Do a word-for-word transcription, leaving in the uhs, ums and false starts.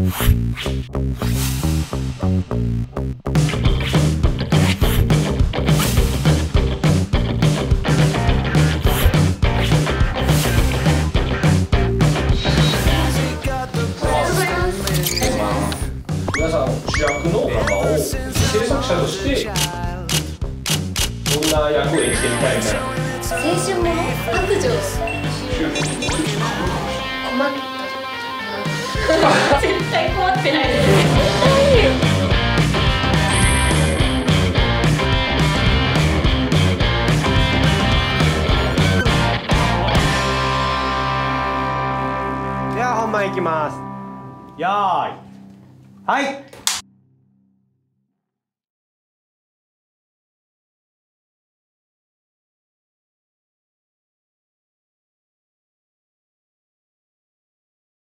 皆さん主役のドラマを制作者としてどんな役を演じてみたいみたいな。 青春もの、白状、困った絶対困ってないです。 では本番いきます。よーい、はい。